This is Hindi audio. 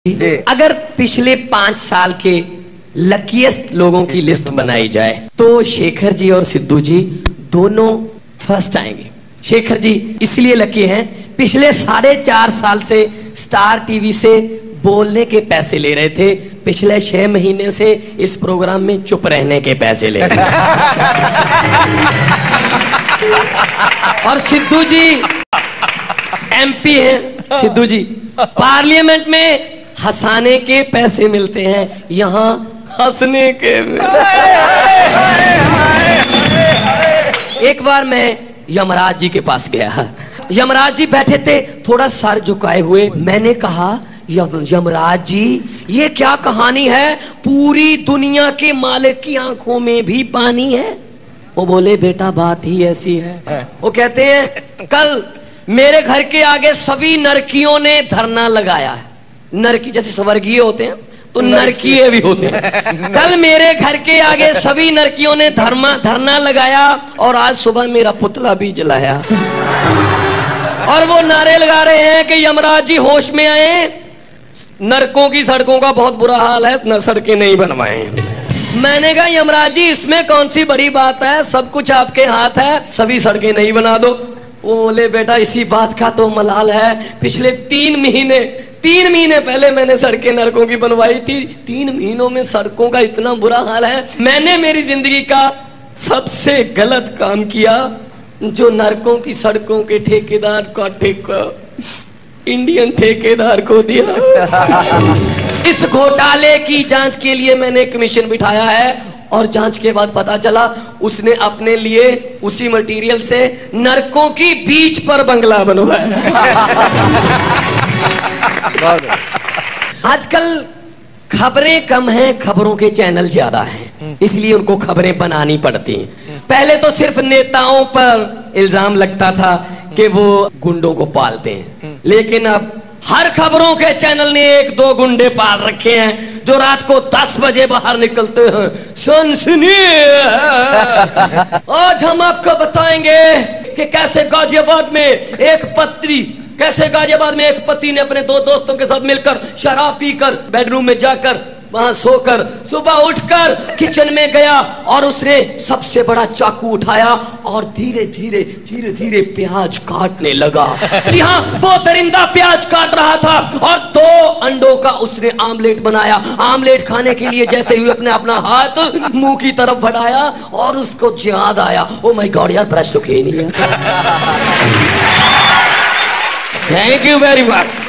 अगर पिछले 5 साल के लकीएस्ट लोगों की लिस्ट बनाई जाए तो शेखर जी और सिद्धू जी दोनों फर्स्ट आएंगे। शेखर जी इसलिए लकी हैं, पिछले 4.5 साल से स्टार टीवी से बोलने के पैसे ले रहे थे, पिछले 6 महीने से इस प्रोग्राम में चुप रहने के पैसे ले रहे और सिद्धू जी एमपी हैं। सिद्धू जी पार्लियामेंट में हंसाने के पैसे मिलते हैं, यहाँ हंसने के। एक बार मैं यमराज जी के पास गया, यमराज जी बैठे थे थोड़ा सर झुकाए हुए। मैंने कहा यमराज जी ये क्या कहानी है, पूरी दुनिया के मालिक की आंखों में भी पानी है। वो बोले बेटा बात ही ऐसी है। वो कहते हैं कल मेरे घर के आगे सभी नरकियों ने धरना लगाया है। नरकी जैसे स्वर्गीय होते हैं तो नरकीय भी होते हैं। कल मेरे घर के आगे सभी नरकियों ने धरना लगाया और आज सुबह मेरा पुतला भी जलाया और वो नारे लगा रहे हैं कि यमराज जी होश में आए, नरकों की सड़कों का बहुत बुरा हाल है, न सड़कें नहीं बनवाएं। मैंने कहा यमराज जी इसमें कौन सी बड़ी बात है, सब कुछ आपके हाथ है, सभी सड़कें नहीं बना दो। वो बोले बेटा इसी बात का तो मलाल है, पिछले 3 महीने पहले मैंने सड़कें नरकों की बनवाई थी, 3 महीनों में सड़कों का इतना बुरा हाल है। मैंने मेरी जिंदगी का सबसे गलत काम किया जो नरकों की सड़कों के ठेकेदार का ठेका इंडियन ठेकेदार को दिया। इस घोटाले की जांच के लिए मैंने कमीशन बिठाया है और जांच के बाद पता चला उसने अपने लिए उसी मटेरियल से नरकों की बीच पर बंगला बनवाया। आजकल खबरें कम हैं, खबरों के चैनल ज्यादा हैं, इसलिए उनको खबरें बनानी पड़ती हैं। पहले तो सिर्फ नेताओं पर इल्जाम लगता था कि वो गुंडों को पालते हैं, लेकिन अब हर खबरों के चैनल ने 1-2 गुंडे पाल रखे हैं जो रात को 10 बजे बाहर निकलते हैं। सुनिए आज हम आपको बताएंगे कि कैसे गाजियाबाद में एक पति ने अपने 2 दोस्तों के साथ मिलकर शराब पीकर बेडरूम में जाकर वहां सोकर सुबह उठकर किचन में गया और उसने सबसे बड़ा चाकू उठाया और धीरे धीरे प्याज काटने लगा। जी हाँ, वो दरिंदा प्याज काट रहा था और 2 अंडों का उसने आमलेट बनाया। आमलेट खाने के लिए जैसे ही अपने अपना हाथ मुंह की तरफ बढ़ाया और उसको याद आया ओ माय गॉड यार ब्रश तो खे नहीं है। Thank you very much.